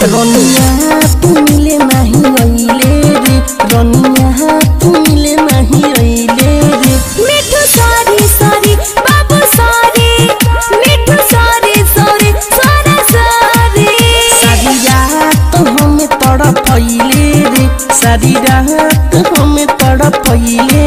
रनिया तू मिले नहीं आइले रे रनिया तू मिले नहीं आइले रे मिठू सॉरी सॉरी बाबू sorry Mithu sorry sorry sorry sorry सारी रात हमें तड़पाइले रे सारी रात हमें तड़पाइले